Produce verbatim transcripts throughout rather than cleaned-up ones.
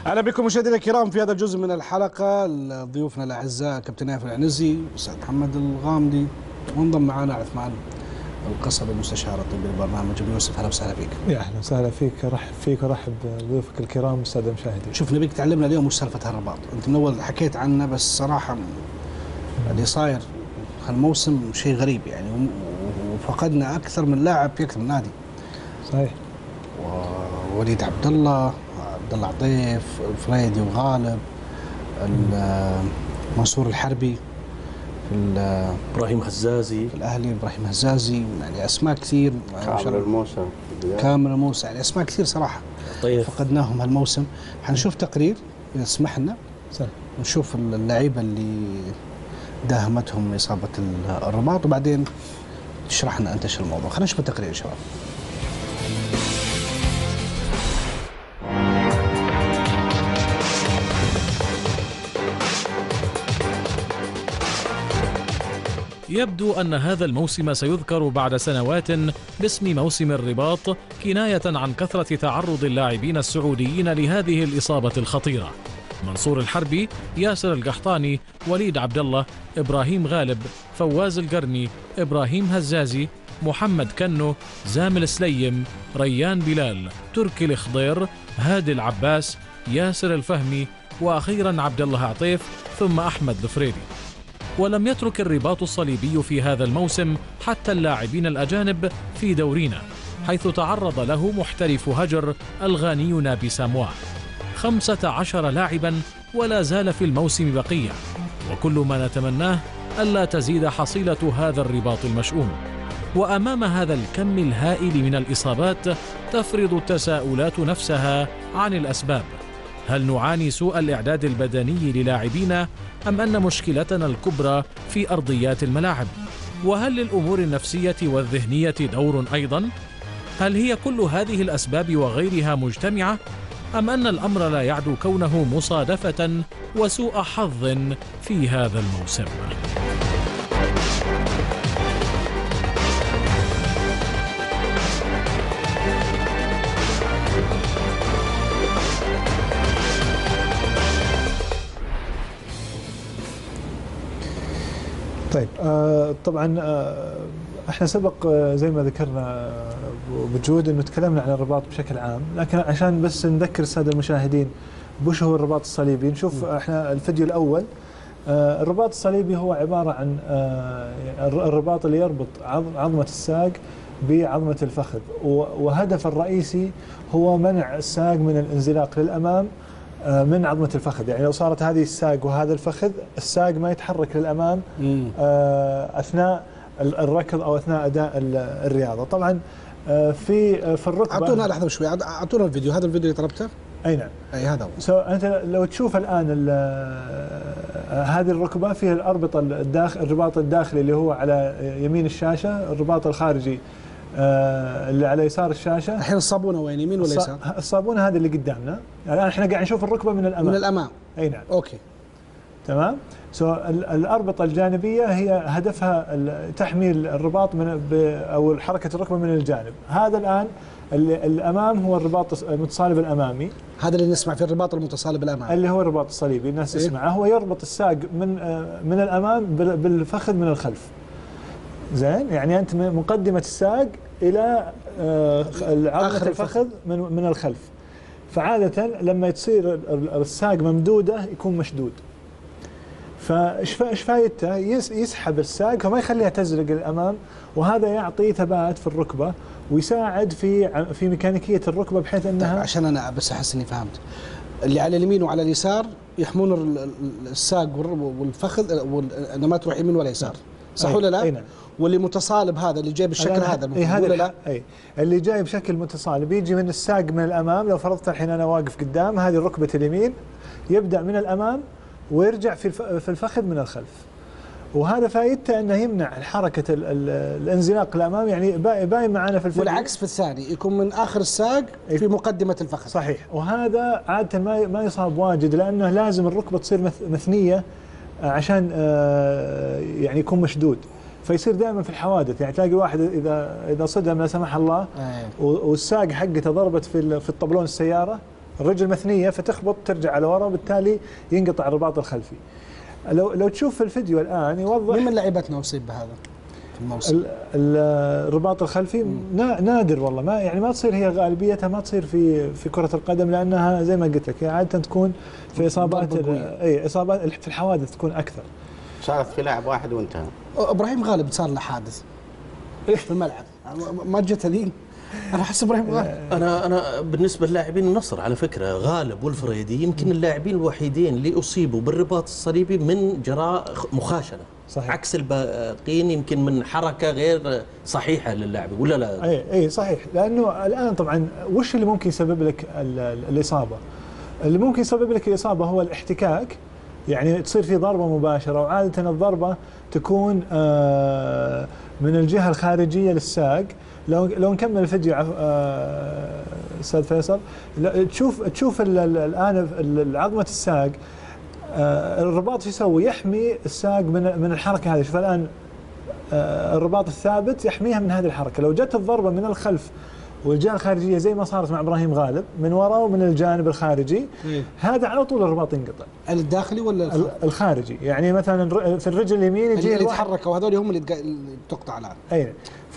اهلا بكم مشاهدينا الكرام في هذا الجزء من الحلقه. ضيوفنا الاعزاء كابتن نايف العنزي والاستاذ محمد الغامدي، وانضم معنا عثمان القصبي المستشار الطبي للبرنامج. ابو يوسف اهلا وسهلا فيك. يا اهلا وسهلا فيك، رحب فيك ورحب بضيوفك الكرام والساده المشاهدين. شوف نبيك تعلمنا اليوم وش سالفه هالرباط، انت من اول حكيت عنه بس صراحه اللي صاير هالموسم شيء غريب يعني، وفقدنا اكثر من لاعب في اكثر من نادي. صحيح. ووليد عبد الله، عبد الله عطيف، فريدي وغالب، منصور الحربي في ابراهيم هزازي في الاهلي، ابراهيم هزازي، يعني اسماء كثير، كامل الموسم كامل الموسم، يعني اسماء كثير صراحه طيب فقدناهم هالموسم. حنشوف تقرير اذا سمح لنا نشوف اللعيبه اللي داهمتهم اصابه الرباط، وبعدين تشرح لنا انت شو الموضوع. خلينا نشوف التقرير يا شباب. يبدو أن هذا الموسم سيذكر بعد سنوات باسم موسم الرباط، كناية عن كثرة تعرض اللاعبين السعوديين لهذه الإصابة الخطيرة. منصور الحربي، ياسر القحطاني، وليد عبد الله، إبراهيم غالب، فواز القرني، إبراهيم هزازي، محمد كنو، زامل سليم، ريان بلال، تركي الخضير، هادي العباس، ياسر الفهمي، وأخيرا عبد الله عطيف، ثم أحمد الفريدي. ولم يترك الرباط الصليبي في هذا الموسم حتى اللاعبين الأجانب في دورينا، حيث تعرض له محترف هجر الغاني نابي ساموا. خمسة عشر لاعبا ولا زال في الموسم بقية، وكل ما نتمناه ألا تزيد حصيلة هذا الرباط المشؤوم. وأمام هذا الكم الهائل من الإصابات تفرض التساؤلات نفسها عن الأسباب. هل نعاني سوء الإعداد البدني للاعبينا، أم أن مشكلتنا الكبرى في أرضيات الملاعب؟ وهل للأمور النفسية والذهنية دور أيضا؟ هل هي كل هذه الأسباب وغيرها مجتمعة، أم أن الأمر لا يعدو كونه مصادفة وسوء حظ في هذا الموسم؟ طيب آه طبعا آه احنا سبق آه زي ما ذكرنا آه بجهود انه تكلمنا عن الرباط بشكل عام، لكن عشان بس نذكر الساده المشاهدين بوش هو الرباط الصليبي. نشوف احنا الفيديو الاول. آه الرباط الصليبي هو عباره عن آه الرباط اللي يربط عظمه الساق بعظمه الفخذ، وهدف الرئيسي هو منع الساق من الانزلاق للامام من عظمة الفخذ. يعني لو صارت هذه الساق وهذا الفخذ، الساق ما يتحرك للأمام أثناء الركض أو أثناء أداء الرياضة. طبعا في في الركبة. أعطونا لحظة شوي، أعطونا الفيديو، هذا الفيديو اللي طلبته؟ أي نعم. أي هذا هو. سو أنت لو تشوف الآن هذه الركبة فيها الأربطة الداخل، الرباط الداخلي اللي هو على يمين الشاشة، الرباط الخارجي آه اللي على يسار الشاشه. الحين الصابونه وين، يمين ولا يسار؟ الصابونه هذه اللي قدامنا الان، احنا قاعد نشوف الركبه من الامام. من الامام. اي نعم. اوكي تمام. سو الاربطه الجانبيه هي هدفها تحمي الرباط من او حركه الركبه من الجانب. هذا الان الامام هو الرباط المتصالب الامامي، هذا اللي نسمع في الرباط المتصالب الامامي اللي هو الرباط الصليبي الناس إيه؟ تسمعه. هو يربط الساق من من الامام بالفخذ من الخلف. زين، يعني انت من مقدمه الساق الى عظمه الفخذ من من الخلف. فعاده لما تصير الساق ممدوده يكون مشدود، فايش ايش فايدته؟ يسحب الساق فما يخليها تزلق للامام، وهذا يعطي ثبات في الركبه ويساعد في في ميكانيكيه الركبه بحيث انها. عشان انا بس احس اني فهمت، اللي على اليمين وعلى اليسار يحمون الساق والفخذ، ما تروح يمين ولا يسار، صح ولا لا؟ نعم. واللي متصالب هذا اللي جاي بالشكل هذا المفروض هذا ولا لا؟ اي اللي جاي بشكل متصالب يجي من الساق من الامام. لو فرضت الحين انا واقف قدام هذه ركبه اليمين، يبدا من الامام ويرجع في في الفخذ من الخلف، وهذا فائدته انه يمنع حركه الانزلاق الامام. يعني باين معنا في الفيديو. والعكس في الثاني يكون من اخر الساق في مقدمه الفخذ. صحيح. وهذا عاده ما ما يصاب واجد، لانه لازم الركبه تصير مثنيه عشان يعني يكون مشدود، فيصير دائما في الحوادث. يعني تلاقي واحد اذا اذا صدم لا سمح الله والساق حقته ضربت في في الطبلون السياره، الرجل مثنيه فتخبط ترجع على ورا وبالتالي ينقطع الرباط الخلفي. لو لو تشوف في الفيديو الان يوضح مين من لاعبتنا اصيب بهذا في الموسم؟ الرباط الخلفي نادر والله، ما يعني ما تصير، هي غالبيتها ما تصير في في كره القدم لانها زي ما قلت لك هي عاده تكون في اصابات اي اصابات في الحوادث تكون اكثر. صارت في لاعب واحد وانتهى. ابراهيم غالب صار له حادث في الملعب، ما جت هذه. انا احس ابراهيم غالب. انا انا بالنسبه للاعبين النصر على فكره غالب والفريدي يمكن اللاعبين الوحيدين اللي اصيبوا بالرباط الصليبي من جراء مخاشنه. صحيح. عكس الباقيين يمكن من حركه غير صحيحه للاعب، ولا لا؟ اي اي صحيح، لانه الان طبعا وش اللي ممكن يسبب لك الاصابه؟ اللي ممكن يسبب لك الاصابه هو الاحتكاك، يعني تصير في ضربه مباشره، وعاده الضربه تكون من الجهه الخارجيه للساق. لو لو نكمل الفيديو استاذ فيصل، تشوف تشوف الان عظمه الساق، الرباط شو يسوي؟ يحمي الساق من من الحركه هذه. شوف الان الرباط الثابت يحميها من هذه الحركه، لو جت الضربه من الخلف والجهه الخارجيه زي ما صارت مع ابراهيم غالب من وراء ومن الجانب الخارجي، مم. هذا على طول الرباط ينقطع. الداخلي ولا الخارجي؟ الخارجي، يعني مثلا في الرجل اليمين يجي اللي يتحركوا هذول هم اللي تقطع الان. اي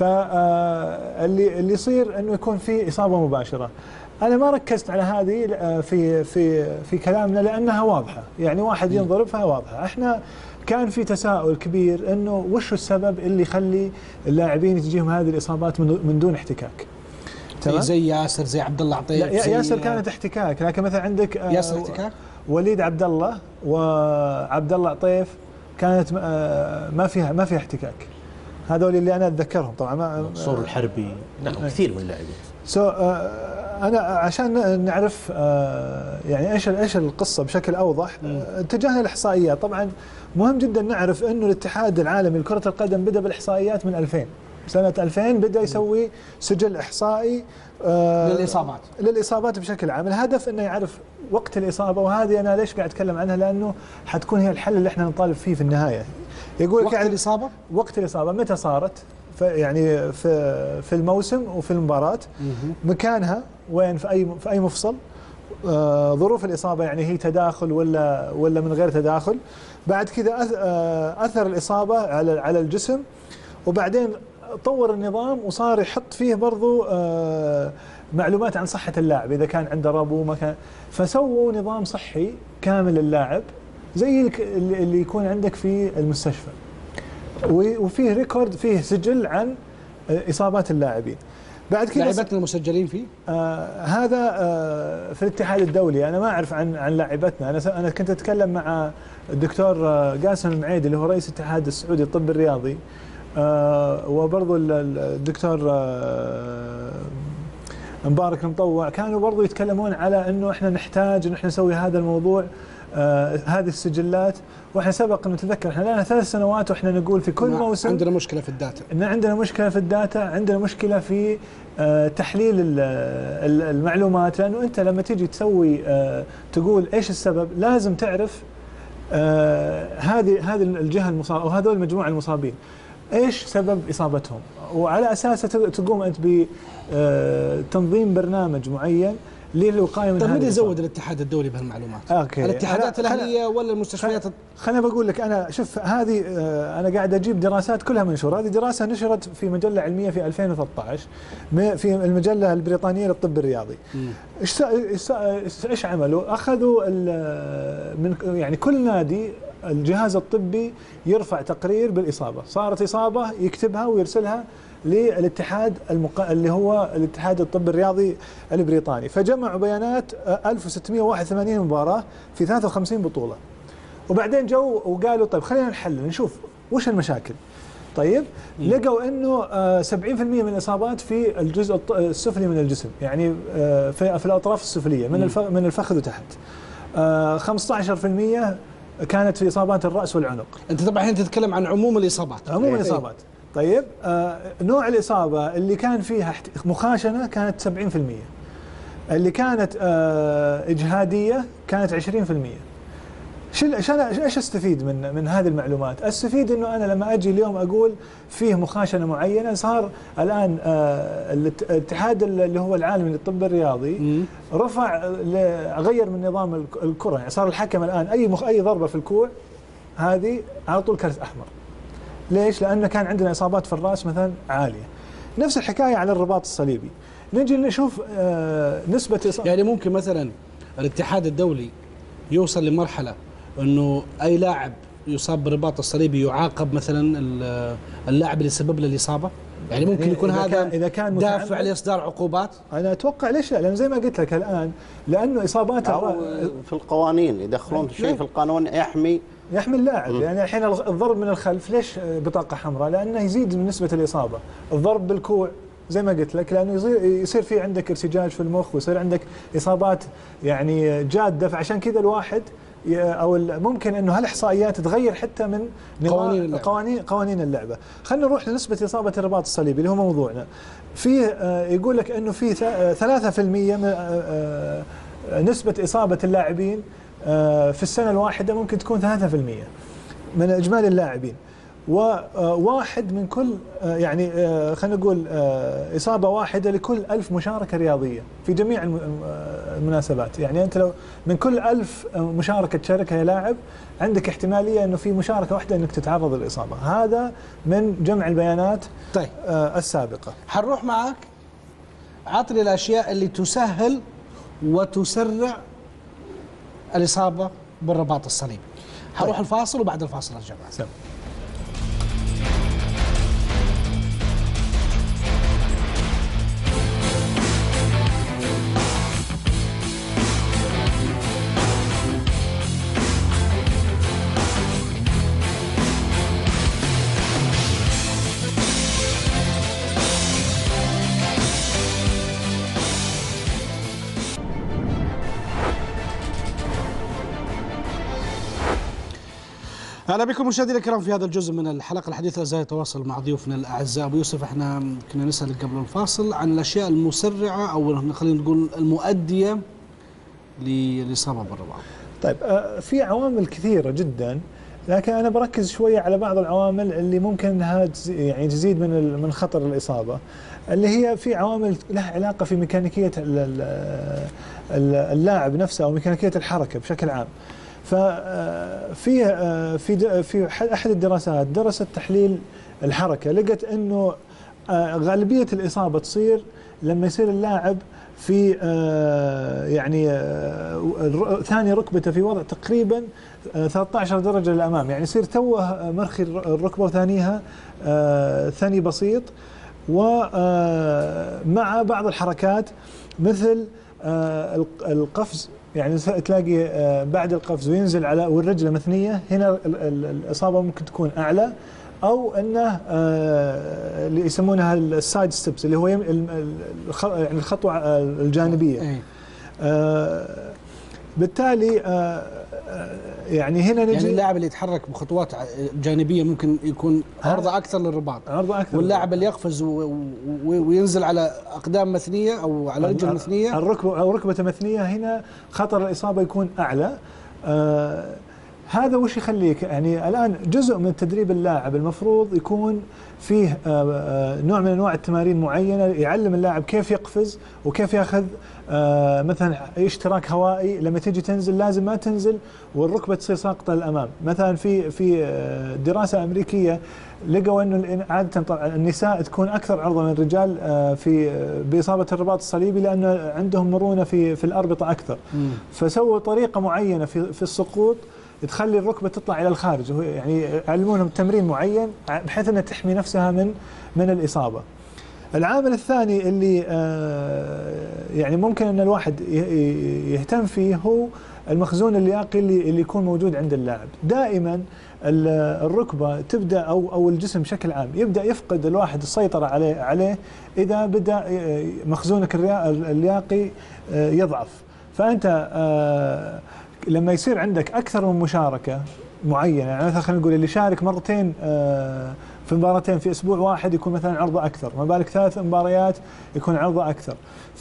فاللي اللي يصير انه يكون في اصابه مباشره. انا ما ركزت على هذه في في في كلامنا لانها واضحه، يعني واحد ينضرب فهي واضحه. احنا كان في تساؤل كبير انه وش السبب اللي يخلي اللاعبين تجيهم هذه الاصابات من دون احتكاك. تمام؟ زي ياسر، زي عبد الله عطيف. لا ياسر كانت احتكاك، لكن مثلا عندك ياسر احتكاك، وليد عبد الله وعبد الله عطيف كانت ما فيها ما فيها احتكاك. هذول اللي انا اتذكرهم طبعا. منصور الحربي، نعم كثير من اللاعبين. سو انا عشان نعرف يعني ايش ايش القصه بشكل اوضح، اتجهنا للاحصائيات. طبعا مهم جدا نعرف انه الاتحاد العالمي لكره القدم بدا بالاحصائيات من ألفين، سنه ألفين بدا يسوي سجل احصائي للاصابات للاصابات بشكل عام. الهدف انه يعرف وقت الاصابه، وهذه انا ليش قاعد اتكلم عنها؟ لانه حتكون هي الحل اللي احنا نطالب فيه في النهايه. يقول وقت الاصابه، وقت الاصابه متى صارت، يعني في في الموسم وفي المباراه، مكانها وين، في اي في اي مفصل، آه ظروف الاصابه يعني هي تداخل ولا ولا من غير تداخل. بعد كذا اثر الاصابه على على الجسم، وبعدين طور النظام وصار يحط فيه برضو آه معلومات عن صحه اللاعب، اذا كان عنده ربو ما كان، فسووا نظام صحي كامل للاعب زي اللي يكون عندك في المستشفى، وفيه ريكورد، فيه سجل عن اصابات اللاعبين. بعد كذا لاعبتنا المسجلين فيه آه هذا آه في الاتحاد الدولي. انا ما اعرف عن عن لاعبتنا، انا انا كنت اتكلم مع الدكتور آه قاسم المعيدي اللي هو رئيس الاتحاد السعودي للطب الرياضي، آه وبرضه الدكتور آه مبارك المطوع، كانوا برضه يتكلمون على انه احنا نحتاج ان احنا نسوي هذا الموضوع، آه هذه السجلات. واحنا سبق نتذكر احنا لنا ثلاث سنوات واحنا نقول في كل موسم عندنا مشكله في الداتا، ان عندنا مشكله في الداتا، عندنا مشكله في آه تحليل المعلومات. لانه انت لما تيجي تسوي آه تقول ايش السبب، لازم تعرف آه هذه هذه الجهه المصابه او هذول المجموعه المصابين ايش سبب اصابتهم، وعلى اساسه تقوم انت بتنظيم برنامج معين للوقايه من هذا. طيب من يزود الاتحاد الدولي بهالمعلومات؟ اوكي، الاتحادات الاهليه ولا المستشفيات؟ خليني بقول لك، انا شوف هذه انا قاعد اجيب دراسات كلها منشوره. هذه دراسه نشرت في مجله علميه في ألفين وثلاثة عشر في المجله البريطانيه للطب الرياضي. ايش ايش عملوا؟ اخذوا من يعني كل نادي الجهاز الطبي يرفع تقرير بالاصابه، صارت اصابه يكتبها ويرسلها للاتحاد المق... اللي هو الاتحاد الطب الرياضي البريطاني. فجمعوا بيانات ألف وستمئة وواحد وثمانين مباراه في ثلاثة وخمسين بطوله، وبعدين جو وقالوا طيب خلينا نحلل نشوف وش المشاكل. طيب م. لقوا انه سبعين بالمئة من الاصابات في الجزء السفلي من الجسم، يعني في, في الاطراف السفليه من الف... من الفخذ وتحت. خمسة عشر بالمئة كانت في اصابات الراس والعنق. انت طبعا الحين تتكلم عن عموم الاصابات. عموم الاصابات. طيب آه نوع الإصابة اللي كان فيها مخاشنة كانت سبعين بالمئة، اللي كانت آه إجهادية كانت عشرين بالمئة، ايش استفيد من من هذه المعلومات؟ استفيد انه انا لما اجي اليوم اقول فيه مخاشنه معينه، صار الان آه الاتحاد اللي هو العالمي للطب الرياضي رفع غير من نظام الكره، يعني صار الحكم الان اي مخ اي ضربه في الكوع هذه على طول كرت احمر. ليش؟ لان كان عندنا اصابات في الراس مثلا عاليه. نفس الحكايه على الرباط الصليبي. نجي نشوف آه نسبه إصابة، يعني ممكن مثلا الاتحاد الدولي يوصل لمرحله انه اي لاعب يصاب بالرباط الصليبي يعاقب مثلا اللاعب اللي سبب له الاصابه، يعني ممكن يكون إذا هذا كان إذا كان دافع لاصدار عقوبات. انا اتوقع ليش لا؟ لان زي ما قلت لك الان لانه اصابات أو في القوانين يدخلون شيء في القانون يحمي يحمي اللاعب. يعني الحين الضرب من الخلف ليش بطاقه حمراء؟ لانه يزيد من نسبه الاصابه. الضرب بالكوع زي ما قلت لك لانه يصير يصير في عندك ارتجاج في المخ ويصير عندك اصابات يعني جاده، فعشان كذا الواحد او ممكن انه هالاحصائيات تتغير حتى من قوانين اللعبة. قوانين قوانين اللعبه. خلينا نروح لنسبه اصابه الرباط الصليبي اللي هو موضوعنا. في يقول لك انه في ثلاثة بالمئة من نسبه اصابه اللاعبين في السنه الواحده ممكن تكون ثلاثة بالمئة من اجمالي اللاعبين، وواحد من كل يعني خلينا نقول إصابة واحدة لكل ألف مشاركة رياضية في جميع المناسبات. يعني أنت لو من كل ألف مشاركة تشاركها يا لاعب عندك احتمالية أنه في مشاركة واحدة أنك تتعرض للإصابة. هذا من جمع البيانات طيب السابقة. حنروح معك، عطني الأشياء اللي تسهل وتسرع الإصابة بالرباط الصليبي. حروح طيب. الفاصل وبعد الفاصل ارجع معك. اهلا بكم مشاهدينا الكرام في هذا الجزء من الحلقه. الحديث لا زال يتواصل مع ضيوفنا الاعزاء. ابو يوسف، احنا كنا نسال قبل الفاصل عن الاشياء المسرعه او خلينا نقول المؤديه للاصابه بالرباط. طيب في عوامل كثيره جدا، لكن انا بركز شويه على بعض العوامل اللي ممكن انها يعني تزيد من من خطر الاصابه، اللي هي في عوامل لها علاقه في ميكانيكيه اللاعب نفسه او ميكانيكيه الحركه بشكل عام. ففي في في احد الدراسات درست تحليل الحركه، لقت انه غالبيه الاصابه تصير لما يصير اللاعب في يعني ثاني ركبته في وضع تقريبا ثلاثة عشر درجه للامام، يعني يصير توه مرخي الركبه وثانيها ثاني بسيط، ومع بعض الحركات مثل القفز، يعني تلاقي بعد القفز وينزل على والرجل مثنيه، هنا الاصابه ممكن تكون اعلى، او انه اللي يسمونها السايد ستيبس اللي هو يعني الخطوه الجانبيه. بالتالي يعني هنا نجي يعني اللاعب اللي يتحرك بخطوات جانبيه ممكن يكون عرضه اكثر للرباط، عرضه اكثر، واللاعب اللي يقفز وينزل على اقدام مثنيه او على رجل مثنيه، الركبه او ركبه مثنيه، هنا خطر الاصابه يكون اعلى. آه هذا وش يخليك يعني الان جزء من تدريب اللاعب المفروض يكون فيه آه نوع من انواع التمارين معينه يعلم اللاعب كيف يقفز وكيف ياخذ آه مثلا اشتراك هوائي، لما تيجي تنزل لازم ما تنزل والركبه تصير ساقطه للامام. مثلا في في دراسه امريكيه لقوا انه عاده طبعا النساء تكون اكثر عرضه من الرجال في باصابه الرباط الصليبي لان عندهم مرونه في في الاربطه اكثر. مم. فسووا طريقه معينه في في السقوط تخلي الركبه تطلع الى الخارج، يعني يعلمونهم تمرين معين بحيث انها تحمي نفسها من من الاصابه. العامل الثاني اللي يعني ممكن ان الواحد يهتم فيه هو المخزون اللياقي اللي اللي يكون موجود عند اللاعب. دائما الركبه تبدا او او الجسم بشكل عام يبدا يفقد الواحد السيطره عليه عليه اذا بدا مخزونك اللياقي يضعف. فانت لما يصير عندك اكثر من مشاركه معينه، يعني مثلا خلينا نقول اللي شارك مرتين في مباراتين في اسبوع واحد يكون مثلا عرضه اكثر، ما بالك ثلاث مباريات يكون عرضه اكثر.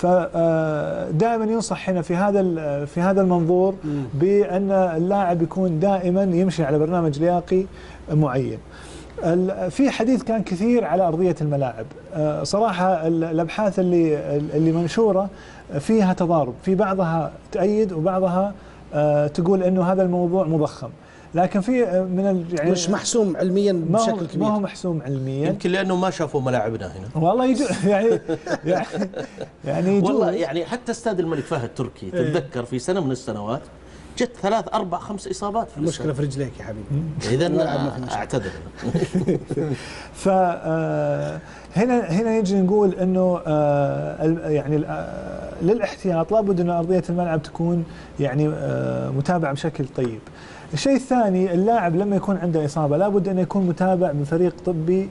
فدائما ينصح هنا في هذا في هذا المنظور بان اللاعب يكون دائما يمشي على برنامج لياقي معين. في حديث كان كثير على ارضيه الملاعب، صراحه الابحاث اللي اللي منشوره فيها تضارب، في بعضها تؤيد وبعضها تقول انه هذا الموضوع مضخم، لكن في من يعني مش محسوم علميا بشكل كبير. ما هو محسوم علميا، يمكن لانه ما شافوا ملاعبنا هنا. والله يجو يعني يعني يعني والله يعني حتى استاد الملك فهد تركي تتذكر في سنه من السنوات جت ثلاث اربع خمس اصابات. في المشكله في رجليك يا حبيبي. اذا اعتذر. ف هنا هنا نجي نقول انه يعني للاحتياط لابد ان ارضيه الملعب تكون يعني متابعه بشكل طيب. الشيء الثاني، اللاعب لما يكون عنده اصابه لابد ان يكون متابع بفريق طبي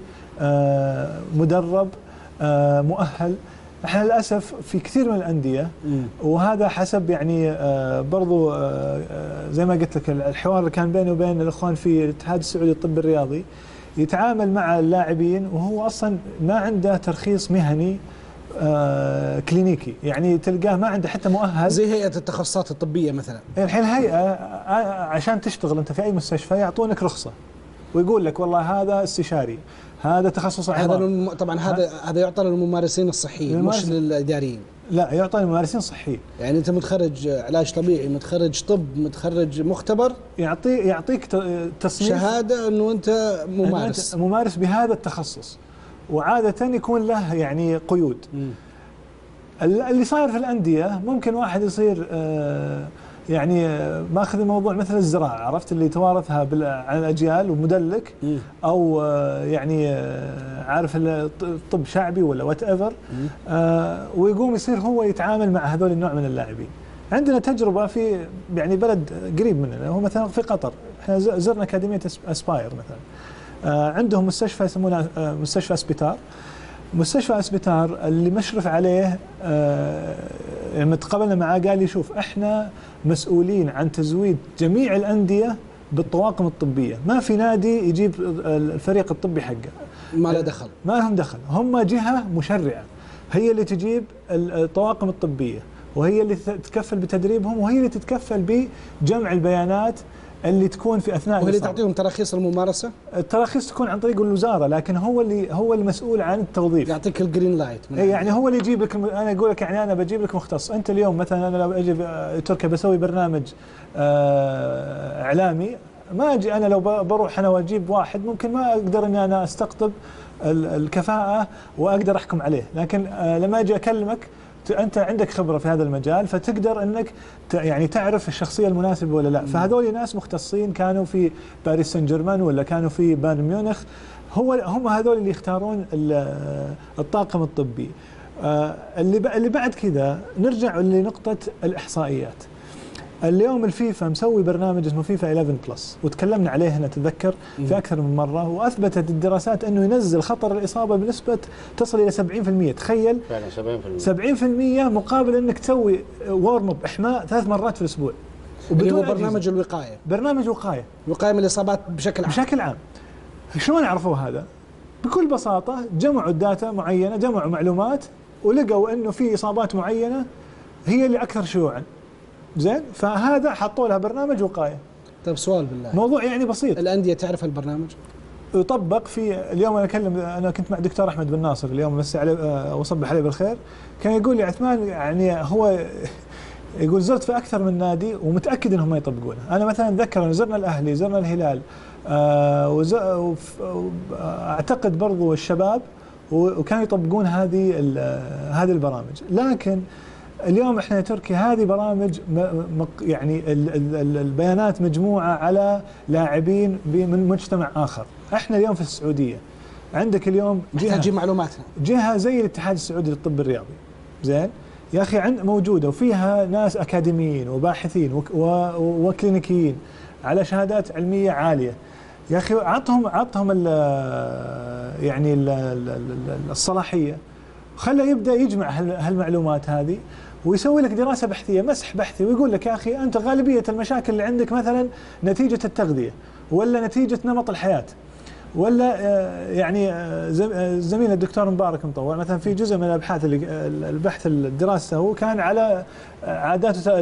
مدرب مؤهل. احنا للاسف في كثير من الانديه، وهذا حسب يعني برضو زي ما قلت لك الحوار اللي كان بيني وبين الاخوان في الاتحاد السعودي للطب الرياضي، يتعامل مع اللاعبين وهو اصلا ما عنده ترخيص مهني آه كلينيكي، يعني تلقاه ما عنده حتى مؤهل. زي هيئة التخصصات الطبية مثلا. الحين الهيئة عشان تشتغل انت في اي مستشفى يعطونك رخصة ويقول لك والله هذا استشاري، هذا تخصص عظام. هذا طبعا هذا هذا يعطى للممارسين الصحيين مش للاداريين. لا، يعطى للممارسين الصحيين. يعني انت متخرج علاج طبيعي، متخرج طب، متخرج مختبر، يعطي يعطيك تصنيف شهادة انه انت ممارس أنت ممارس بهذا التخصص، وعادة يكون له يعني قيود. م. اللي صاير في الأندية ممكن واحد يصير آه يعني آه ماخذ الموضوع مثل الزراعة، عرفت، اللي توارثها عن الأجيال ومدلك، م. أو آه يعني آه عارف الطب شعبي ولا وات ايفر، آه ويقوم يصير هو يتعامل مع هذول النوع من اللاعبين. عندنا تجربة في يعني بلد قريب مننا، هو مثلا في قطر، احنا زرنا أكاديمية أسباير مثلا، آه عندهم مستشفى يسمونه آه مستشفى اسبيتار. مستشفى اسبيتار اللي مشرف عليه آه لما تقابلنا معاه قال لي شوف احنا مسؤولين عن تزويد جميع الأندية بالطواقم الطبية، ما في نادي يجيب الفريق الطبي حقه، ما له دخل، ما لهم دخل، هم جهة مشرعة هي اللي تجيب الطواقم الطبية، وهي اللي تتكفل بتدريبهم، وهي اللي تتكفل بجمع البيانات اللي تكون في اثناء وهي اللي تعطيهم تراخيص الممارسه. التراخيص تكون عن طريق الوزاره، لكن هو اللي هو المسؤول عن التوظيف، يعطيك الجرين لايت. يعني هو اللي يجيب لك، انا اقول لك يعني انا بجيب لك مختص. انت اليوم مثلا انا لو اجي تركيا بسوي برنامج اعلامي، ما اجي انا لو بروح انا واجيب واحد ممكن ما اقدر اني انا استقطب الكفاءه واقدر احكم عليه، لكن لما اجي اكلمك أنت عندك خبرة في هذا المجال، فتقدر أنك يعني تعرف الشخصية المناسبة ولا لا. فهذول ناس مختصين كانوا في باريس سان جيرمان ولا كانوا في بايرن ميونخ، هو هم هذول اللي يختارون الطاقم الطبي. اللي اللي بعد كذا نرجع لنقطة الإحصائيات. اليوم الفيفا مسوي برنامج اسمه فيفا إحدى عشر بلس، وتكلمنا عليه هنا تذكر في أكثر من مرة، وأثبتت الدراسات أنه ينزل خطر الإصابة بنسبة تصل إلى سبعين بالمئة. تخيل فعلا سبعين بالمئة سبعين بالمئة مقابل أنك تسوي وارم اب إحماء ثلاث مرات في الأسبوع. وبدون برنامج الوقاية، برنامج وقاية وقاية من الإصابات بشكل عام. بشكل عام. شلون عرفوا هذا؟ بكل بساطة جمعوا الداتا معينة، جمعوا معلومات ولقوا أنه في إصابات معينة هي اللي أكثر شيوعا. زين، فهذا حطوا لها برنامج وقايه. طيب سؤال بالله، موضوع يعني بسيط. الانديه تعرف البرنامج؟ يطبق في اليوم. انا اكلم انا كنت مع الدكتور احمد بن ناصر اليوم، مسي عليه وصبح عليه بالخير، كان يقول لي عثمان يعني هو يقول زرت في اكثر من نادي ومتاكد انهم ما يطبقونه. انا مثلا اتذكر زرنا الاهلي، زرنا الهلال، آه اعتقد برضو الشباب، وكانوا يطبقون هذه هذه البرامج. لكن اليوم احنا تركي هذه برامج يعني البيانات مجموعه على لاعبين من مجتمع اخر. احنا اليوم في السعوديه عندك اليوم جهه معلوماتنا، جهه زي الاتحاد السعودي للطب الرياضي، زين يا اخي، عند موجوده وفيها ناس اكاديميين وباحثين وكلينيكيين على شهادات علميه عاليه. يا اخي عطهم عطهم ال يعني ال الصلاحيه، خله يبدا يجمع هالمعلومات هذه ويسوي لك دراسه بحثيه، مسح بحثي، ويقول لك يا اخي انت غالبيه المشاكل اللي عندك مثلا نتيجه التغذيه ولا نتيجه نمط الحياه ولا يعني زميل الدكتور مبارك مطوع مثلا في جزء من الابحاث اللي البحث الدراسه هو كان على عادات شو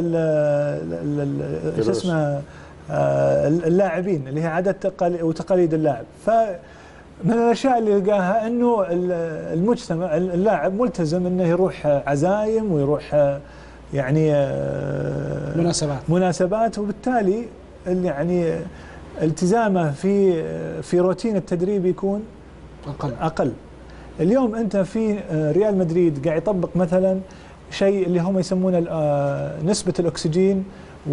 اسمه اللاعبين اللي هي عادات وتقاليد اللاعب. فمن الاشياء اللي لقاها انه المجتمع اللاعب ملتزم انه يروح عزايم ويروح يعني مناسبات مناسبات وبالتالي يعني التزامه في في روتين التدريب يكون اقل اقل. اليوم انت في ريال مدريد قاعد يطبق مثلا شيء اللي هم يسمونه نسبه الاكسجين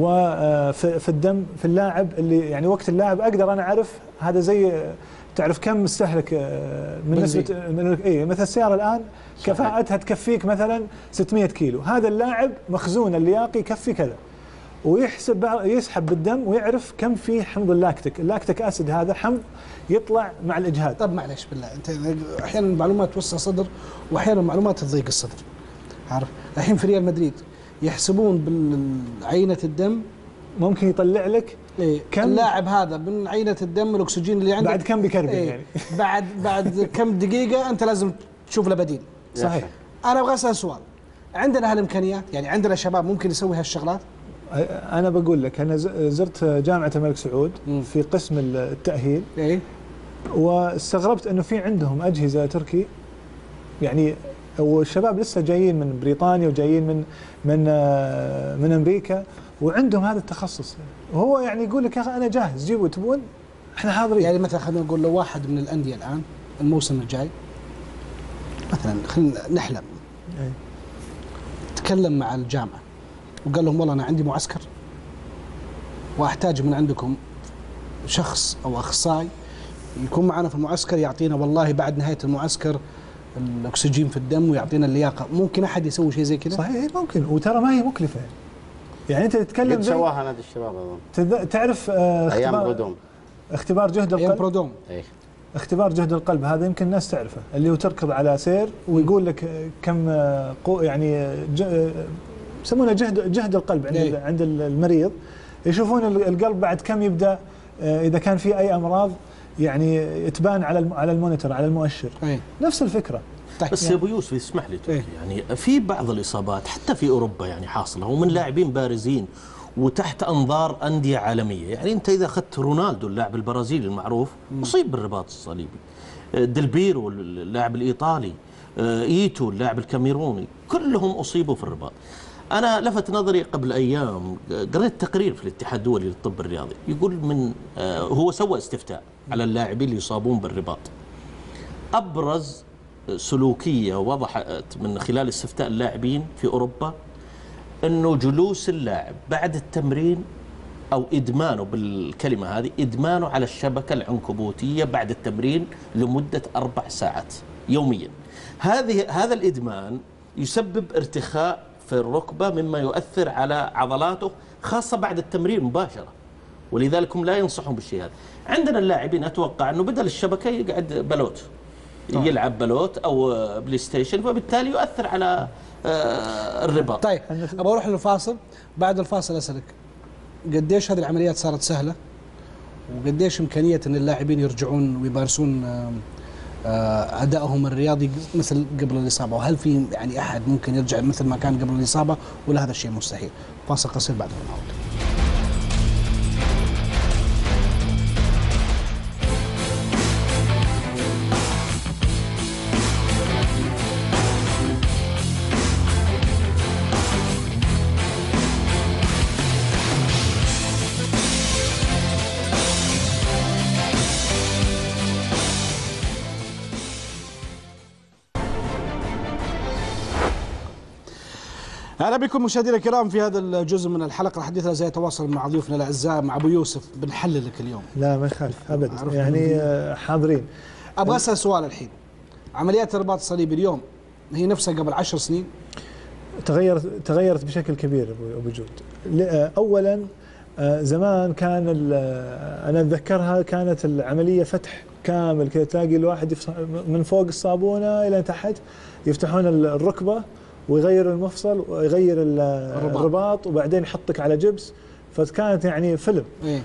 وفي الدم في اللاعب، اللي يعني وقت اللاعب اقدر انا اعرف هذا زي تعرف كم مستهلك من نسبه من اي مثل السياره الان كفاءتها تكفيك مثلا ستمئة كيلو، هذا اللاعب مخزون اللياقي يكفي كذا، ويحسب يسحب بالدم ويعرف كم فيه حمض اللاكتيك، اللاكتيك اسيد هذا حمض يطلع مع الاجهاد. طب معليش بالله انت احيانا المعلومات توسع صدر واحيانا المعلومات تضيق الصدر. عارف الحين في ريال مدريد يحسبون بعينه الدم ممكن يطلع لك إيه كم اللاعب هذا من عينه الدم الاكسجين اللي عنده بعد كم بكربن إيه يعني بعد بعد كم دقيقه انت لازم تشوف له بديل. صحيح. انا ابغى اسال سؤال، عندنا هالامكانيات؟ يعني عندنا شباب ممكن يسوي هالشغلات؟ انا بقول لك انا زرت جامعه الملك سعود م. في قسم التاهيل ايه واستغربت انه في عندهم اجهزه تركي، يعني والشباب لسه جايين من بريطانيا وجايين من من من امريكا وعندهم هذا التخصص، وهو يعني يقول لك يا اخي انا جاهز جيبوا تبون احنا حاضرين. يعني مثلا خلينا نقول لو واحد من الانديه الان الموسم الجاي مثلا خلينا نحلم أي. تكلم مع الجامعه وقال لهم والله انا عندي معسكر واحتاج من عندكم شخص او اخصائي يكون معنا في المعسكر يعطينا والله بعد نهايه المعسكر الاكسجين في الدم ويعطينا اللياقه، ممكن احد يسوي شيء زي كذا؟ صحيح ممكن، وترى ما هي مكلفه. يعني انت تتكلم قد سواها نادي الشباب اظن تعرف آه ايام برودوم اختبار جهد القلب. ايام برودوم ايه اختبار جهد القلب هذا يمكن الناس تعرفه، اللي هو تركض على سير ويقول لك كم قو يعني يسمونه جهد جهد القلب عند إيه؟ عند المريض، يشوفون القلب بعد كم يبدا اذا كان في اي امراض يعني تبان على على المونيتور على المؤشر. إيه؟ نفس الفكره. طيب بس يا ابو يوسف اسمح لي إيه؟ يعني في بعض الاصابات حتى في اوروبا يعني حاصله ومن لاعبين بارزين وتحت انظار انديه عالميه، يعني انت اذا اخذت رونالدو اللاعب البرازيلي المعروف اصيب بالرباط الصليبي، ديلبيرو اللاعب الايطالي، ايتو اللاعب الكاميروني، كلهم اصيبوا في الرباط. انا لفت نظري قبل ايام قريت تقرير في الاتحاد الدولي للطب الرياضي يقول من هو سوى استفتاء على اللاعبين اللي يصابون بالرباط. ابرز سلوكيه وضحت من خلال استفتاء اللاعبين في اوروبا انه جلوس اللاعب بعد التمرين او ادمانه بالكلمه هذه ادمانه على الشبكه العنكبوتيه بعد التمرين لمده اربع ساعات يوميا. هذه هذا الادمان يسبب ارتخاء في الركبه مما يؤثر على عضلاته خاصه بعد التمرين مباشره. ولذلك هم لا ينصحون بالشيء هذا. عندنا اللاعبين اتوقع انه بدل الشبكه يقعد بلوت. يلعب بلوت او بلاي ستيشن فبالتالي يؤثر على الرباط. طيب ابغى اروح للفاصل، بعد الفاصل اسالك قديش هذه العمليات صارت سهله وقديش امكانيه ان اللاعبين يرجعون ويمارسون ادائهم الرياضي مثل قبل الاصابه، وهل في يعني احد ممكن يرجع مثل ما كان قبل الاصابه ولا هذا الشيء مستحيل؟ فاصل قصير بعد ما نعود. اهلا بكم مشاهدينا الكرام في هذا الجزء من الحلقه. الحديث زي تواصل مع ضيوفنا الاعزاء مع ابو يوسف بنحلل لك اليوم. لا ما يخالف ابدا يعني حاضرين. ابغى اسال سؤال الحين، عمليات الرباط الصليبي اليوم هي نفسها قبل عشر سنين؟ تغيرت تغيرت بشكل كبير ابو جود. اولا زمان كان انا اتذكرها كانت العمليه فتح كامل كذا، تلاقي الواحد من فوق الصابونه الى تحت يفتحون الركبه ويغير المفصل ويغير الرباط, الرباط وبعدين يحطك على جبس، فكانت يعني فيلم. إيه؟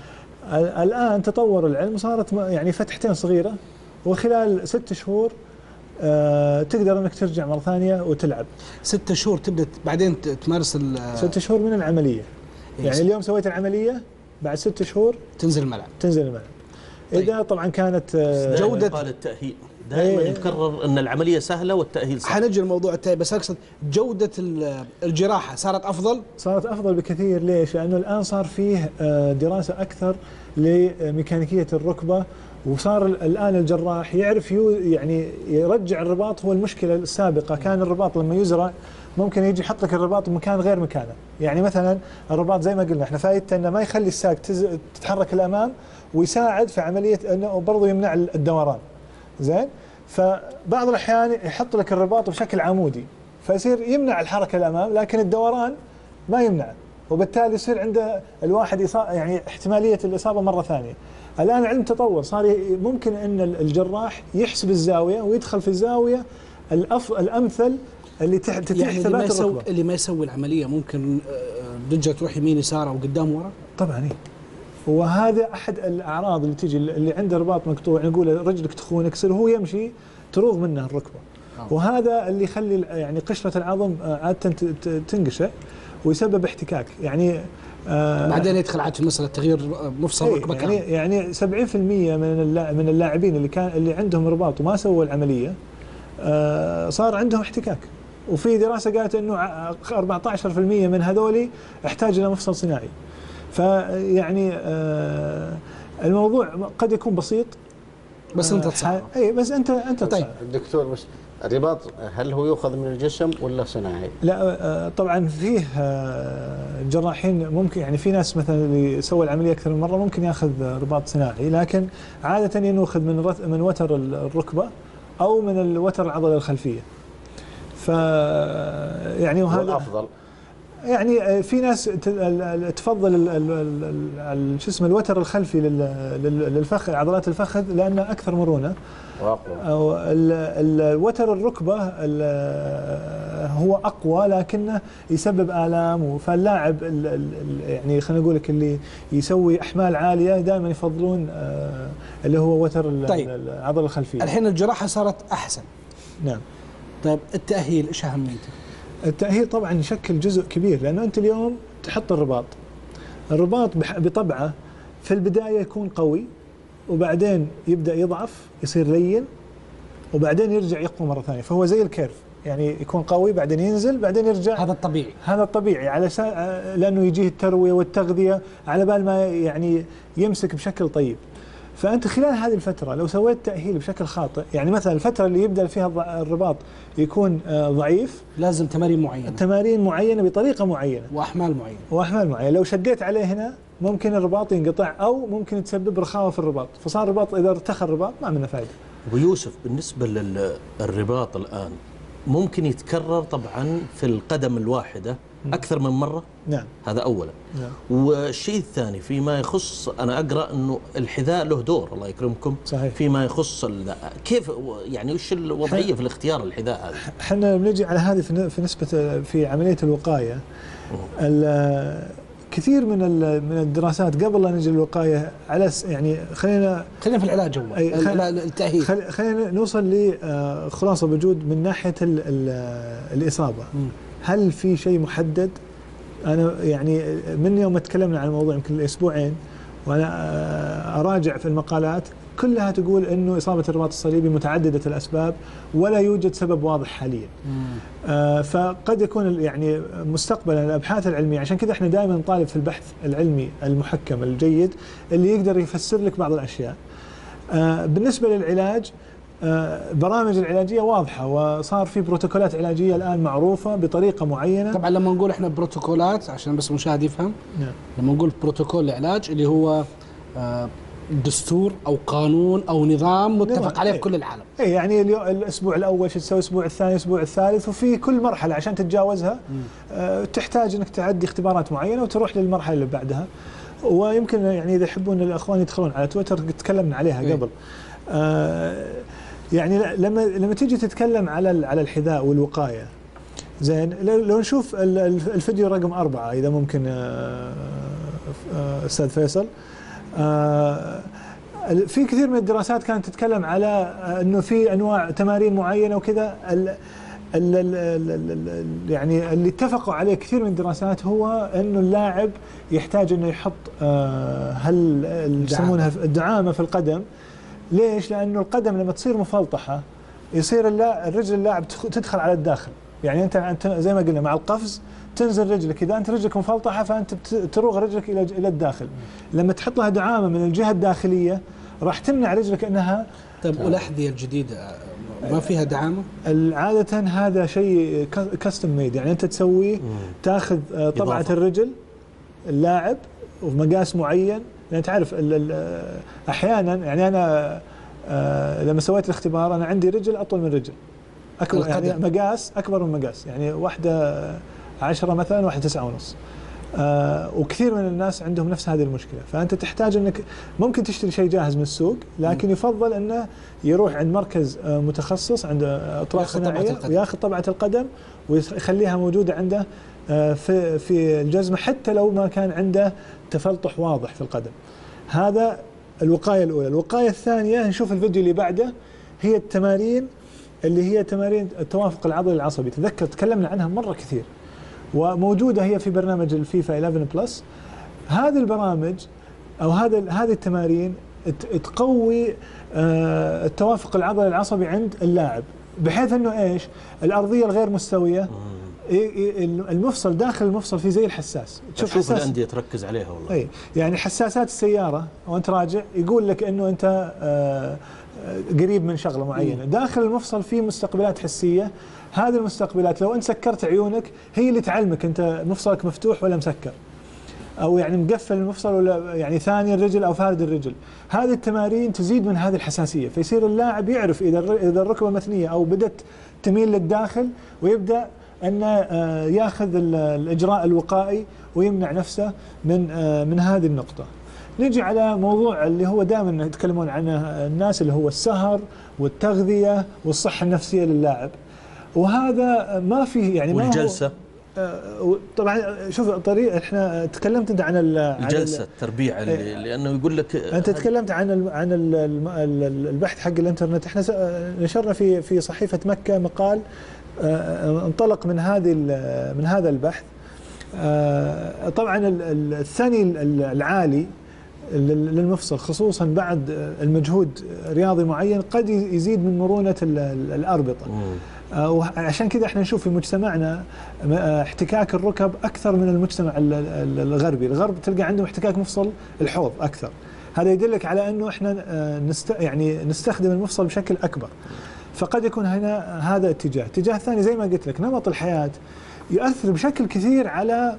الآن تطور العلم، صارت يعني فتحتين صغيرة، وخلال ست شهور آه تقدر انك ترجع مرة ثانية وتلعب. ست شهور تبدأ بعدين تمارس ست شهور من العملية. يعني اليوم سويت العملية، بعد ست شهور تنزل الملعب. تنزل الملعب. طيب. إذا طبعا كانت آه جودة قال التأهيل دائما ايه يكرر ان العملية سهلة والتأهيل صعب. حنجي الموضوع التالي، بس اقصد جودة الجراحة صارت افضل؟ صارت افضل بكثير. ليش؟ لانه الان صار فيه دراسة اكثر لميكانيكية الركبة، وصار الآن الجراح يعرف يعني يرجع الرباط. هو المشكلة السابقة كان الرباط لما يزرع ممكن يجي يحط لك الرباط بمكان غير مكانه. يعني مثلا الرباط زي ما قلنا احنا فائدته انه ما يخلي الساق تتحرك الامام، ويساعد في عملية انه برضه يمنع الدوران. زين؟ فبعض الاحيان يحط لك الرباط بشكل عمودي فيصير يمنع الحركة الامام، لكن الدوران ما يمنع، وبالتالي يصير عنده الواحد يعني احتمالية الإصابة مرة ثانية. الآن العلم تطور، صار ممكن أن الجراح يحسب الزاوية ويدخل في الزاوية الأف الأمثل اللي تتيح يعني ثبات الركبة. اللي ما يسوي العملية ممكن رجله تروح يمين يسار أو قدام ورا؟ طبعا إيه. وهذا أحد الأعراض اللي تيجي اللي عنده رباط مقطوع، نقول رجلك تخونك، يصير هو يمشي تروض منه الركبة. أوه. وهذا اللي يخلي يعني قشرة العظم عادة تنقشع ويسبب احتكاك. يعني آه بعدين يدخل عاد في مسألة تغيير مفصل الركبة. يعني يعني سبعين بالمئة من من اللاعبين اللي كان اللي عندهم رباط وما سووا العملية آه صار عندهم احتكاك. وفي دراسة قالت انه أربعة عشر بالمئة من هذولي احتاج الى مفصل صناعي. فيعني آه الموضوع قد يكون بسيط، بس انت تصعب. اي بس انت انت طيب دكتور، بس الرباط هل هو يؤخذ من الجسم ولا صناعي؟ لا طبعا فيه جراحين ممكن، يعني في ناس مثلا اللي سوى العمليه اكثر من مره ممكن ياخذ رباط صناعي، لكن عاده ينوخذ من من وتر الركبه او من الوتر العضله الخلفيه. ف يعني وهذا الافضل. يعني في ناس تفضل شو اسمه الوتر الخلفي للفخذ، عضلات الفخذ، لانه اكثر مرونه واقوى. الوتر الركبه هو اقوى لكنه يسبب الام. فاللاعب يعني خلينا نقول لك اللي يسوي احمال عاليه دائما يفضلون اللي هو وتر طيب. العضله الخلفيه. الحين الجراحه صارت احسن. نعم. طيب التاهيل ايش اهميته؟ التأهيل طبعا يشكل جزء كبير، لأنه أنت اليوم تحط الرباط. الرباط بطبعه في البداية يكون قوي، وبعدين يبدأ يضعف يصير لين، وبعدين يرجع يقوى مرة ثانية. فهو زي الكيرف، يعني يكون قوي بعدين ينزل بعدين يرجع. هذا الطبيعي. هذا الطبيعي على لأنه يجيه التروية والتغذية على بال ما يعني يمسك بشكل طيب. فأنت خلال هذه الفترة لو سويت تأهيل بشكل خاطئ، يعني مثلا الفترة اللي يبدأ فيها الرباط يكون ضعيف، لازم تمارين معينة تمارين معينة بطريقة معينة وأحمال معينة وأحمال معينة. لو شديت عليه هنا ممكن الرباط ينقطع، أو ممكن تسبب رخاوة في الرباط، فصار الرباط إذا ارتخى الرباط ما منه فائدة. ويوسف بالنسبة للرباط الآن ممكن يتكرر طبعا في القدم الواحدة أكثر من مرة. نعم. هذا أولا. نعم. والشيء الثاني فيما يخص، أنا أقرأ أنه الحذاء له دور، الله يكرمكم. صحيح. فيما يخص كيف يعني وش الوضعية في الاختيار الحذاء هذا؟ احنا بنجي على هذه في نسبة في عملية الوقاية. كثير من من الدراسات قبل لا نجي للوقاية على يعني خلينا خلينا في العلاج أول التأهيل. خلينا نوصل لخلاصة وجود من ناحية الإصابة. م. هل في شيء محدد؟ أنا يعني من يوم ما تكلمنا عن الموضوع يمكن الأسبوعين وأنا أراجع في المقالات كلها تقول إنه إصابة الرباط الصليبي متعددة الأسباب ولا يوجد سبب واضح حاليا. آه فقد يكون يعني مستقبلا الأبحاث العلمية، عشان كذا احنا دائما نطالب في البحث العلمي المحكم الجيد اللي يقدر يفسر لك بعض الأشياء. آه بالنسبة للعلاج، برامج العلاجية واضحة، وصار في بروتوكولات علاجية الآن معروفة بطريقة معينة. طبعا لما نقول احنا بروتوكولات عشان بس المشاهد يفهم. نعم. لما نقول بروتوكول العلاج اللي هو دستور أو قانون أو نظام متفق عليه في كل العالم. اي يعني الأسبوع الأول شو تسوي، الأسبوع الثاني، الأسبوع الثالث، وفي كل مرحلة عشان تتجاوزها آه تحتاج أنك تعدي اختبارات معينة وتروح للمرحلة اللي بعدها. ويمكن يعني إذا يحبون الأخوان يدخلون على تويتر تكلمنا عليها إيه. قبل. آه يعني لما لما تيجي تتكلم على على الحذاء والوقايه، زين لو نشوف الفيديو رقم أربعة إذا ممكن أستاذ فيصل. آه في كثير من الدراسات كانت تتكلم على انه في انواع تمارين معينه وكذا. ال ال ال ال يعني اللي اتفقوا عليه كثير من الدراسات هو انه اللاعب يحتاج انه يحط آه هل يسمونها الدعامه في القدم. ليش؟ لانه القدم لما تصير مفلطحه يصير الرجل اللاعب تدخل على الداخل. يعني انت انت زي ما قلنا مع القفز تنزل رجلك، اذا انت رجلك مفلطحه فانت تروغ رجلك الى الى الداخل. لما تحط لها دعامه من الجهه الداخليه راح تمنع رجلك انها. طيب والاحذيه الجديده ما فيها دعامه؟ عاده هذا شيء كاستم ميد، يعني انت تسويه تاخذ طبعه إضافة. الرجل اللاعب ومقاس معين، لان تعرف احيانا يعني انا لما سويت الاختبار انا عندي رجل اطول من رجل اكبر، يعني مقاس اكبر من مقاس، يعني واحده عشرة مثلا واحده تسعة ونص. آه وكثير من الناس عندهم نفس هذه المشكله، فانت تحتاج انك ممكن تشتري شيء جاهز من السوق، لكن يفضل انه يروح عند مركز آه متخصص عند اطراف صناعيه وياخذ طبعه القدم ويخليها موجوده عنده آه في في الجزمه، حتى لو ما كان عنده تفلطح واضح في القدم. هذا الوقايه الاولى. الوقايه الثانيه نشوف الفيديو اللي بعده، هي التمارين اللي هي تمارين التوافق العضلي العصبي. تذكر تكلمنا عنها مره كثير وموجوده هي في برنامج الفيفا إحدى عشر بلس. هذه البرامج او هذا هذه التمارين تقوي التوافق العضلي العصبي عند اللاعب، بحيث انه ايش؟ الارضيه الغير مستويه، المفصل داخل المفصل في زي الحساس. تشوف حساس الانديه تركز عليها والله. اي يعني حساسات السياره وانت راجع يقول لك انه انت قريب من شغله معينه، داخل المفصل في مستقبلات حسيه. هذه المستقبلات لو انت سكرت عيونك هي اللي تعلمك انت مفصلك مفتوح ولا مسكر، او يعني مقفل المفصل ولا يعني ثاني الرجل او فارد الرجل. هذه التمارين تزيد من هذه الحساسيه، فيصير اللاعب يعرف اذا اذا الركبه مثنيه او بدت تميل للداخل، ويبدا انه ياخذ الاجراء الوقائي ويمنع نفسه من من هذه النقطه. نجي على موضوع اللي هو دائما يتكلمون عنه الناس، اللي هو السهر والتغذيه والصحه النفسيه للاعب. وهذا ما فيه يعني والجلسه آه طبعا. شوف طريق احنا تكلمت انت عن الجلسه التربيع اللي لانه يقول لك انت تكلمت عن ال عن ال البحث حق الانترنت. احنا نشرنا في في صحيفه مكه مقال آه انطلق من هذه من هذا البحث. آه طبعا الثاني العالي للمفصل خصوصا بعد المجهود رياضي معين قد يزيد من مرونه الاربطه. وعشان كذا احنا نشوف في مجتمعنا احتكاك الركب اكثر من المجتمع الغربي. الغرب تلقى عندهم احتكاك مفصل الحوض اكثر. هذا يدلك على انه احنا نست يعني نستخدم المفصل بشكل اكبر. فقد يكون هنا هذا اتجاه. اتجاه ثاني زي ما قلت لك نمط الحياه يؤثر بشكل كثير على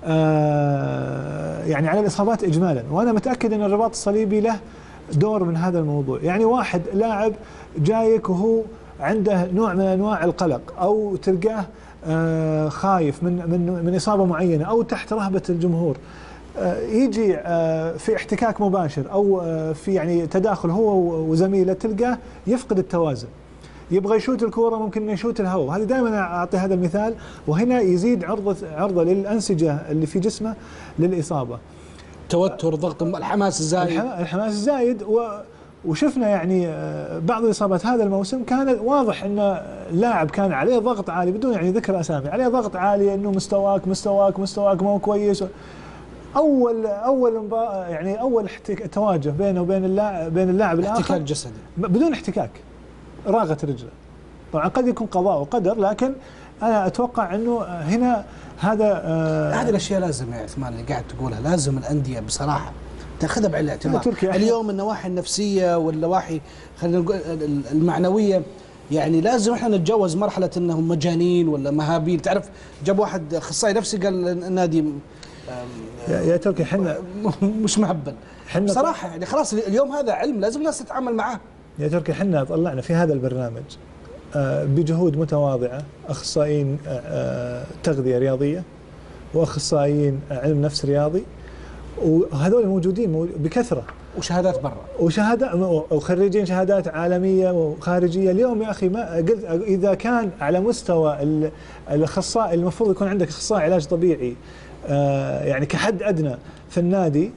آه يعني على الاصابات اجمالا. وانا متاكد ان الرباط الصليبي له دور من هذا الموضوع. يعني واحد لاعب جايك وهو عنده نوع من انواع القلق، او تلقاه آه خايف من من من اصابه معينه، او تحت رهبه الجمهور، آه يجي آه في احتكاك مباشر او آه في يعني تداخل هو وزميله، تلقاه يفقد التوازن، يبغى يشوت الكوره ممكن يشوت الهواء. هذه دائما اعطي هذا المثال. وهنا يزيد عرضه عرضه للانسجه اللي في جسمه للاصابه. توتر، ضغط، الحماس الزايد الحماس الزايد و وشفنا يعني بعض الاصابات هذا الموسم كان واضح ان اللاعب كان عليه ضغط عالي بدون يعني ذكر اسامي، عليه ضغط عالي انه مستواك مستواك مستواك مو كويس. اول اول يعني اول تواجه بينه وبين اللاعب بين اللاعب الاخر احتكاك جسدي بدون احتكاك، راغت رجله. طبعا قد يكون قضاء وقدر، لكن انا اتوقع انه هنا هذا آه هذه الاشياء لازم يا عثمان اللي قاعد تقولها، لازم الانديه بصراحه تاخذها بعين الاعتبار. اليوم النواحي النفسيه والنواحي خلينا نقول المعنويه، يعني لازم احنا نتجاوز مرحله انهم مجانين ولا مهابيل. تعرف جاب واحد اخصائي نفسي قال النادي يا, يا تركي احنا مش مهبل بصراحه. يعني خلاص اليوم هذا علم لازم الناس تتعامل معاه. يا تركي احنا طلعنا في هذا البرنامج بجهود متواضعه اخصائيين تغذيه رياضيه واخصائيين علم نفس رياضي، وهذول موجودين بكثره، وشهادات برا وشهادات وخريجين شهادات عالميه وخارجيه. اليوم يا اخي ما قلت اذا كان على مستوى الاخصائي المفروض يكون عندك اخصائي علاج طبيعي يعني كحد ادنى في النادي،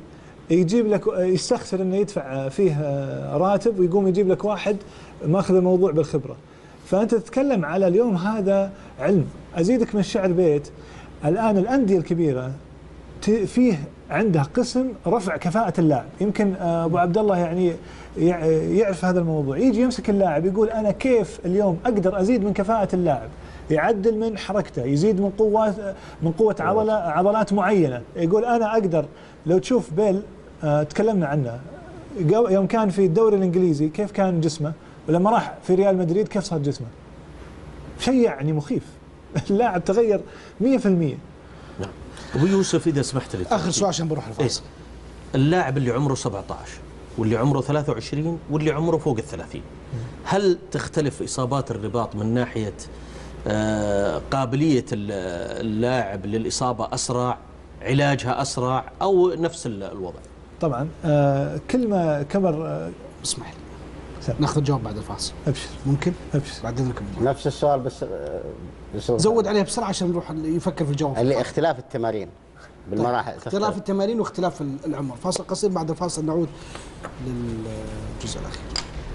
يجيب لك يستخسر انه يدفع فيه راتب ويقوم يجيب لك واحد ماخذ الموضوع بالخبره. فانت تتكلم على اليوم هذا علم. ازيدك من الشعر بيت، الان الانديه الكبيره فيه عندها قسم رفع كفاءه اللاعب. يمكن ابو عبد الله يعني يعرف هذا الموضوع، يجي يمسك اللاعب يقول انا كيف اليوم اقدر ازيد من كفاءه اللاعب، يعدل من حركته، يزيد من قوات من قوه عضله عضلات معينه. يقول انا اقدر، لو تشوف بيل آه تكلمنا عنه يوم كان في الدوري الانجليزي كيف كان جسمه، ولما راح في ريال مدريد كيف صار جسمه. شيء يعني مخيف. اللاعب تغير مئة بالمئة. نعم. ابو يوسف اذا سمحت لي اخر سؤال عشان بروح الفاصل. إيه؟ اللاعب اللي عمره سبعة عشر واللي عمره ثلاثة وعشرين واللي عمره فوق الثلاثين، هل تختلف اصابات الرباط من ناحيه آه قابليه اللاعب للاصابه اسرع، علاجها اسرع، او نفس الوضع؟ طبعا آه كل ما كبر آه اسمح لي ناخذ جواب بعد الفاصل. ابشر. ممكن؟ ابشر. بعد اذنك نفس السؤال بس زود عليه بسرعه عشان نروح يفكر في الجواب. اللي اختلاف التمارين بالمراحل. اختلاف التمارين واختلاف العمر. فاصل قصير، بعد الفاصل نعود للجزء الاخير.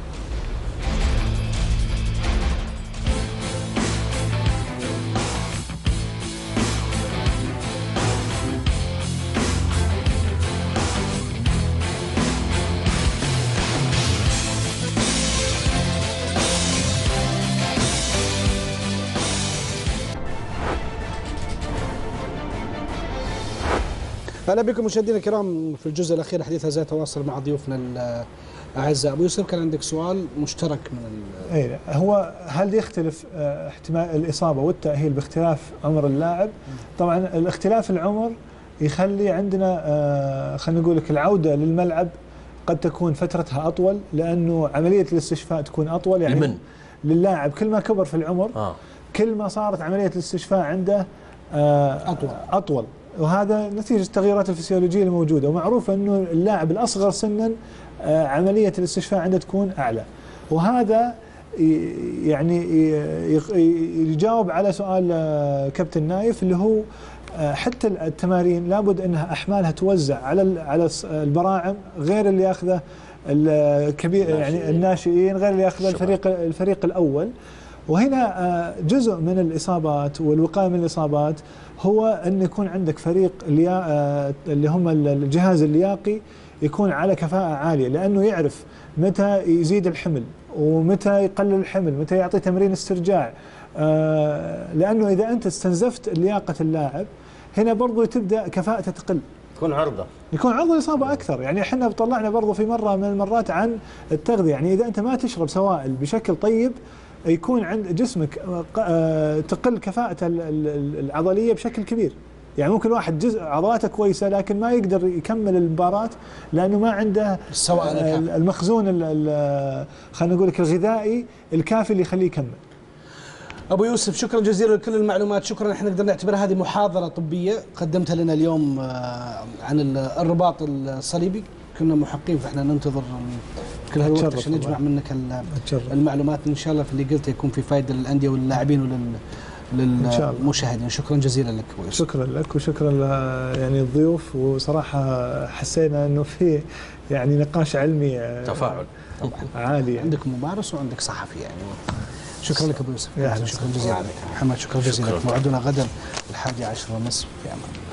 اهلا بكم مشاهدينا الكرام في الجزء الاخير حديث لا تواصل مع ضيوفنا الاعزاء. ابو يوسف كان عندك سؤال مشترك من اي هو هل يختلف احتمال الاصابه والتاهيل باختلاف عمر اللاعب؟ طبعا الاختلاف العمر يخلي عندنا خلينا نقول لك العوده للملعب قد تكون فترتها اطول، لانه عمليه الاستشفاء تكون اطول. يعني لمن؟ للاعب كل ما كبر في العمر آه. كل ما صارت عمليه الاستشفاء عنده اطول اطول وهذا نتيجة التغييرات الفسيولوجية الموجودة. ومعروف أنه اللاعب الأصغر سنا عملية الاستشفاء عنده تكون أعلى، وهذا يعني يجاوب على سؤال كابتن نايف اللي هو حتى التمارين لابد أنها أحمالها توزع على على البراعم غير اللي ياخذه الكبير يعني الناشئين، غير اللي ياخذه الفريق الفريق الأول. وهنا جزء من الإصابات والوقاية من الإصابات هو أن يكون عندك فريق اللي هم الجهاز اللياقي يكون على كفاءة عالية، لأنه يعرف متى يزيد الحمل ومتى يقلل الحمل، متى يعطي تمرين استرجاع. لأنه إذا أنت استنزفت لياقة اللاعب هنا برضو تبدأ كفاءته تقل، يكون عرضة يكون عرضة للإصابة أكثر. يعني احنا طلعنا برضو في مرة من المرات عن التغذية، يعني إذا أنت ما تشرب سوائل بشكل طيب يكون عند جسمك تقل كفاءة العضلية بشكل كبير. يعني ممكن واحد جزء عضلاته كويسة لكن ما يقدر يكمل المباراة لأنه ما عنده المخزون خلينا نقول لك الغذائي الكافي اللي يخليه يكمل. أبو يوسف شكرا جزيلا لكل المعلومات. شكرا. احنا نقدر نعتبرها هذه محاضرة طبية قدمتها لنا اليوم عن الرباط الصليبي. كنا محقين فاحنا ننتظر كل هالوقت عشان نجمع منك المعلومات. ان شاء الله في اللي قلته يكون في فائده للانديه واللاعبين ولل للمشاهدين. شكرا جزيلا لك أبو يوسف. شكرا لك وشكرا يعني الضيوف، وصراحه حسينا انه في يعني نقاش علمي تفاعل عالي. يعني عندك ممارس وعندك صحفي يعني. شكرا لك ابو يوسف. شكرا جزيلا لك محمد. شكرا جزيلا لك. موعدنا غدا الحادي عشر ونصف في امان.